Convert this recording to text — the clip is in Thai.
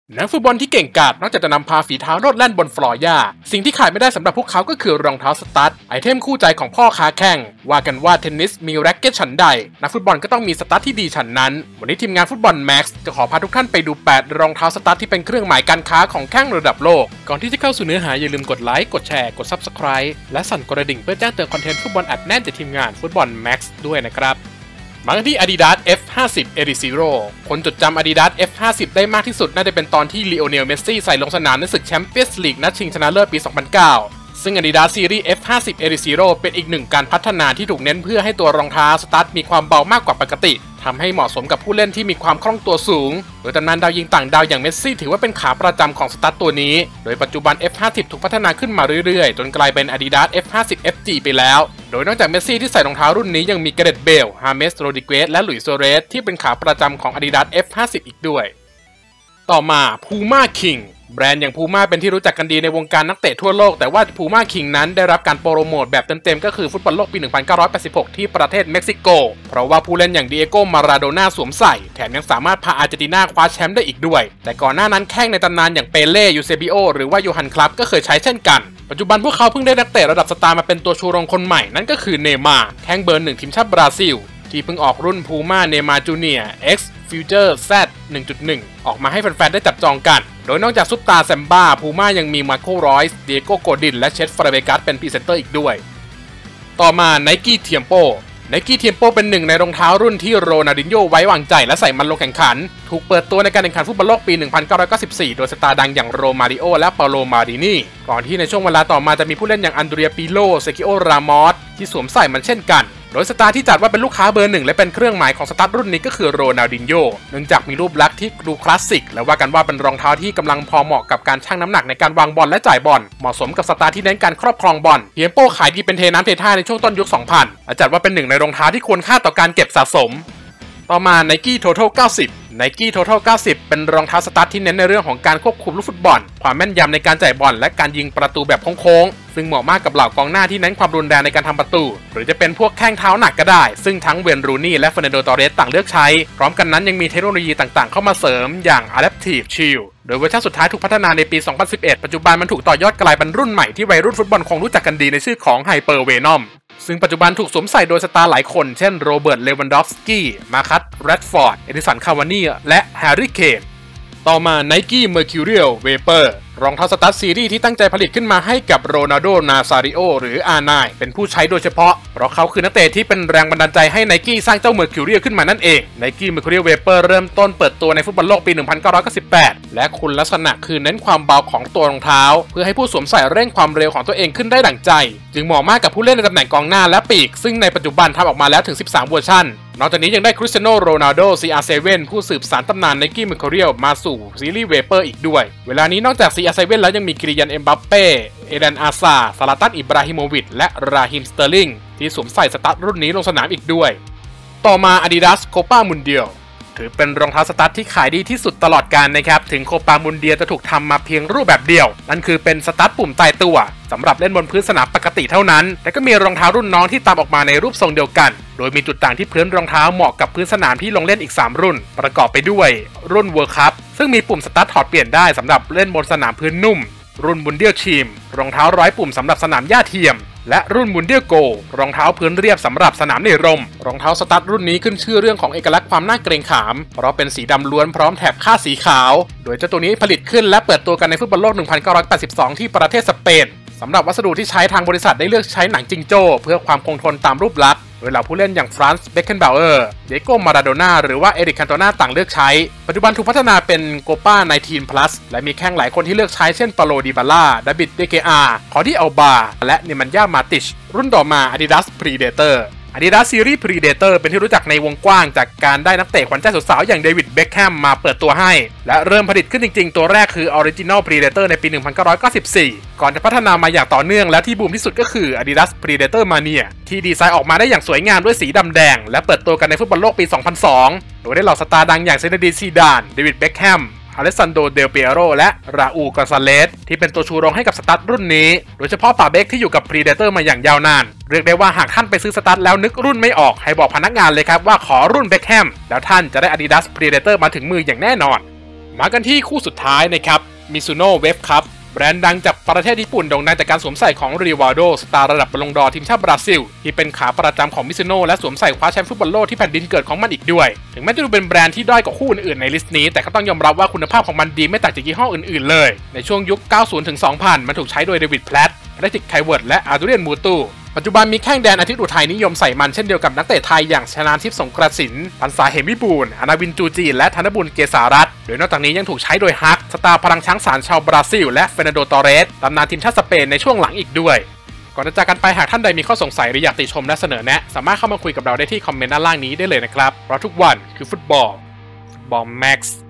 นักฟุตบอลที่เก่งกาจนอกจากจะนำพาฝีเท้าโลดแล่นบนฟลอร์หญ้าสิ่งที่ขาดไม่ได้สำหรับพวกเขาก็คือรองเท้าสตั๊ดไอเทมคู่ใจของพ่อค้าแข่งว่ากันว่าเทนนิสมีแร็กเก็ตฉันใดนักฟุตบอลก็ต้องมีสตั๊ดที่ดีฉันนั้นวันนี้ทีมงานฟุตบอลแม็กซ์จะขอพาทุกท่านไปดู8รองเท้าสตั๊ดที่เป็นเครื่องหมายการค้าของแข้งระดับโลกก่อนที่จะเข้าสู่เนื้อหาอย่าลืมกดไลค์กดแชร์กด Subscribe และสั่นกระดิ่งเพื่อแจ้งเตือนคอนเทนต์ฟุตบอลอัดแน่นจากทีมงานฟุตบอลแม็กซ์ด้วยนะครับมากันที่ Adidas F50 Adizero คนจดจำ Adidas F50 ได้มากที่สุดน่าจะเป็นตอนที่ลีโอเนลเมสซี่ใส่ลงสนามในศึกแชมเปี้ยนส์ลีกนัดชิงชนะเลิศปี 2009 ซึ่ง Adidas Series F50 Adizero เป็นอีกหนึ่งการพัฒนาที่ถูกเน้นเพื่อให้ตัวรองเท้าสตั๊ดมีความเบามากกว่าปกติทำให้เหมาะสมกับผู้เล่นที่มีความคล่องตัวสูงโดยตำนานดาวยิงต่างดาวอย่างเมสซี่ถือว่าเป็นขาประจำของสตั๊ดตัวนี้โดยปัจจุบัน F50 ถูกพัฒนาขึ้นมาเรื่อยๆจนกลายเป็น Adidas F50 FG ไปแล้วโดยนอกจากเมสซี่ที่ใส่รองเท้ารุ่นนี้ยังมีเกเรตเบล ฮาเมส โรดิเกสและหลุยส์ โซเรสที่เป็นขาประจำของ Adidas F50 อีกด้วยต่อมา Puma Kingแบรนด์อย่าง Puma เป็นที่รู้จักกันดีในวงการนักเตะทั่วโลกแต่ว่า Puma King นั้นได้รับการโปรโมทแบบเต็มๆก็คือฟุตบอลโลกปี 1986 ที่ประเทศเม็กซิโกเพราะว่าผู้เล่นอย่างดิเอโก มาราโดน่าสวมใส่แถมยังสามารถพาอาร์เจนตินาคว้าแชมป์ได้อีกด้วยแต่ก่อนหน้านั้นแข้งในตำนานอย่างเปเล่ ยูเซบิโอหรือว่าโยฮัน คลับก็เคยใช้เช่นกันปัจจุบันพวกเขาเพิ่งได้นักเตะระดับสตาร์มาเป็นตัวชูโรงคนใหม่นั่นก็คือเนย์มาร์แข้งเบอร์ 1 ทีมชาติบราซิลที่เพิ่งออกรุ่น Puma Neymar Junior X Future Z 1.1 ออกมาให้แฟนๆได้จับจองกันโดยนอกจากซุปตาแซมบ้า Puma ยังมีมาร์โค รอยส์ เดียโก โกดินและเชส ฟาเบกัสเป็นพรีเซนเตอร์อีกด้วยต่อมา Nike Tiempo Nike Tiempo เป็นหนึ่งในรองเท้ารุ่นที่โรนัลดินโญ่ไว้วางใจและใส่มันลงแข่งขันถูกเปิดตัวในการแข่งขันฟุตบอลโลกปี 1994 โดยสตาร์ดังอย่างโรมาริโอและเปาโล มารินีก่อนที่ในช่วงเวลาต่อมาจะมีผู้เล่นอย่างอันเดรีย ปิโล เซคิโอ รามอสที่สวมใส่มันเช่นกันโดยสตาร์ที่จัดว่าเป็นลูกค้าเบอร์ 1และเป็นเครื่องหมายของสตาร์รุ่นนี้ก็คือโรนัลดินโญ่เนื่องจากมีรูปลักษณ์ที่ดูคลาสสิกและว่ากันว่าเป็นรองเท้าที่กำลังพอเหมาะกับการชั่งน้ำหนักในการวางบอลและจ่ายบอลเหมาะสมกับสตาร์ที่เน้นการครอบครองบอลเทียมโป้ขายดีเป็นเทน้ำเทท่าในช่วงต้นยุค 2000 และจัดว่าเป็นหนึ่งในรองเท้าที่ควรค่าต่อการเก็บสะสมต่อมา Nike Total 90 Nike Total 90 เป็นรองเท้าสตั๊ดที่เน้นในเรื่องของการควบคุมลูกฟุตบอลความแม่นยำในการจ่ายบอลและการยิงประตูแบบโค้งๆซึ่งเหมาะมากกับเหล่ากองหน้าที่เน้นความรุนแรงในการทำประตูหรือจะเป็นพวกแข้งเท้าหนักก็ได้ซึ่งทั้งเวนรูนี่และเฟอร์นันโด ตอเรสต่างเลือกใช้พร้อมกันนั้นยังมีเทคโนโลยีต่างๆเข้ามาเสริมอย่าง Adaptive Shield โดยเวอร์ชันสุดท้ายถูกพัฒนาในปี 2011 ปัจจุบันมันถูกต่อยอดกลายเป็นรุ่นใหม่ที่วัยรุ่นฟุตบอลคงรู้จักกันดีในชื่อของ Hyper Venomซึ่งปัจจุบันถูกสวมใส่โดยสตาร์หลายคนเช่นโรเบิร์ต เลวันดอฟสกี้ มาคัส แรดฟอร์ด เอดิสัน คาวานี่และแฮร์รี่ เคนต่อมา Nike Mercurial Vapor รองเท้าสตั๊ดซีรีส์ที่ตั้งใจผลิตขึ้นมาให้กับโรนัลโด นาซาริโอหรือ R9 เป็นผู้ใช้โดยเฉพาะเพราะเขาคือนักเตะที่เป็นแรงบันดาลใจให้ Nike สร้างเจ้า Mercurial ขึ้นมานั่นเอง Nike Mercurial Vapor เริ่มต้นเปิดตัวในฟุตบอลโลกปี 1998 และคุณลักษณะคือเน้นความเบาของตัวรองเท้าเพื่อให้ผู้สวมใส่เร่งความเร็วของตัวเองขึ้นได้ดั่งใจจึงเหมาะมากกับผู้เล่นในตำแหน่งกองหน้าและปีกซึ่งในปัจจุบันทำออกมาแล้วถึง 13 เวอร์ชันนอกจากนี้ยังได้คริสเตียโน โรนัลโด CR7 ผู้สืบสานตำนาน Nike Mercurial มาสู่ซีรีส์ Vapor อีกด้วยเวลานี้นอกจาก CR7 แล้วยังมีกิริยัน เอ็มบัปเป้ เอเดน อาซา ซาลาตัน อิบราฮิโมวิชและราฮิม สเตอร์ลิงที่สวมใส่สตั๊ดรุ่นนี้ลงสนามอีกด้วยต่อมา Adidas Copa Mundial ถือเป็นรองเท้าสตั๊ดที่ขายดีที่สุดตลอดกาลนะครับถึงโคปามุนเดียจะถูกทำมาเพียงรูปแบบเดียวนั่นคือเป็นสตั๊ดปุ่มตายตัวสำหรับเล่นบนพื้นสนามปกติเท่านั้นแต่ก็มีรองเท้ารุ่นน้องที่ตามออกมาในรูปทรงเดียวกันโดยมีจุดต่างที่พื้นรองเท้าเหมาะกับพื้นสนามที่ลงเล่นอีก3รุ่นประกอบไปด้วยรุ่น World Cup ซึ่งมีปุ่มสตั๊ดถอดเปลี่ยนได้สำหรับเล่นบนสนามพื้นนุ่มรุ่นบุนเดียลทีมรองเท้า100ปุ่มสำหรับสนามหญ้าเทียมและรุ่นบุนเดียลโกรองเท้าพื้นเรียบสำหรับสนามในร่มรองเท้าสตั๊ดรุ่นนี้ขึ้นชื่อเรื่องของเอกลักษณ์ความน่าเกรงขามเพราะเป็นสีดำล้วนพร้อมแถบคาดสีขาวโดยเจ้าตัวนี้ผลิตขึ้นและเปิดตัวกันในฟุตบอลโลก 1982 ที่ประเทศสเปนสำหรับวัสดุที่ใช้ทางบริษัทได้เลือกใช้หนังจิงโจ้เพื่อความคงทนตามรูปลักษณ์โดยเหล่าผู้เล่นอย่างฟรานซ์ เบคเคนบาวเออร์ เดียโก มาราโดน่าหรือว่าเอริก คันโตนาต่างเลือกใช้ปัจจุบันถูกพัฒนาเป็นโกป้า 19 plus และมีแข้งหลายคนที่เลือกใช้เช่นปาโล ดิบาล่า ดาบิด เดเกอาร์ คอร์ดี้ อัลบาและเนมันย่า มาติชรุ่นต่อมา Adidas Predator Adidas Series Predator เป็นที่รู้จักในวงกว้างจากการได้นักเตะขวัญใจสาวๆอย่างเดวิด เบ็คแฮมมาเปิดตัวให้และเริ่มผลิตขึ้นจริงๆตัวแรกคือ Original Predator ในปี 1994 ก่อนจะพัฒนามาอย่างต่อเนื่องและที่บูมที่สุดก็คือ Adidas Predator Mania ที่ดีไซน์ออกมาได้อย่างสวยงามด้วยสีดำแดงและเปิดตัวกันในฟุตบอลโลกปี 2002 โดยได้เหล่าสตาร์ดังอย่างเซเนดีน ซีดาน เดวิด เบ็คแฮม อเลสซานโด เดลเปียโรและราอูล กอนซาเลสที่เป็นตัวชูโรงให้กับสตั๊ดรุ่นนี้โดยเฉพาะป่าเบคที่อยู่กับ Predator มาอย่างยาวนานเรียกได้ว่าหากท่านไปซื้อสตั๊ดแล้วนึกรุ่นไม่ออกให้บอกพนักงานเลยครับว่าขอรุ่นเบ็คแฮมแล้วท่านจะได้ Adidas Predator มาถึงมืออย่างแน่นอนมากันที่คู่สุดท้ายนะครับมิซูโน่เวฟครับแบรนด์ดังจากประเทศญี่ปุ่นโด่งดังจากการสวมใส่ของริวาลโดสตาร์ระดับบอลลงดอร์ทีมชาติบราซิลที่เป็นขาประจำของมิซูโน่และสวมใส่คว้าแชมป์ฟุตบอลโลกที่แผ่นดินเกิดของมันอีกด้วยถึงแม้จะดูเป็นแบรนด์ที่ด้อยกว่าคู่อื่นๆในลิสต์นี้แต่ก็ต้องยอมรับว่าคุณภาพของมันดีไม่ต่างจากยี่ห้ออื่นๆเลยในช่วงยุค 90 ถึง 2000 มันถูกใช้โดยเดวิดแพลตเรติกไคเวิร์ดและอาร์ดูเรียนมูตูปัจจุบันมีแข้งแดนอาทิตย์อุทัยนิยมใส่มันเช่นเดียวกับนักเตะไทยอย่างชนาทิพย์สงกระสินพันษาเหมวิบูลย์อนาวินจูจีและธนบุญเกษารัตน์โดยนอกจากนี้ยังถูกใช้โดยฮักสตาร์พลังช้างสารชาวบราซิลและเฟรนันโดตอเรสตำนานทีมชาติสเปนในช่วงหลังอีกด้วยก่อนจะจากกันไปหากท่านใดมีข้อสงสัยหรืออยากติชมและเสนอแนะสามารถเข้ามาคุยกับเราได้ที่คอมเมนต์ด้านล่างนี้ได้เลยนะครับเพราะทุกวันคือฟุตบอลแม็กซ์